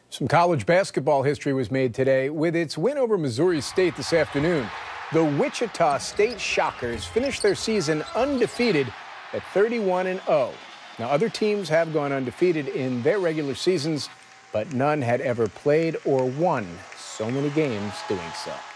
Some college basketball history was made today with its win over Missouri State this afternoon. The Wichita State Shockers finished their season undefeated at 31-0. Now, other teams have gone undefeated in their regular seasons, but none had ever played or won so many games doing so.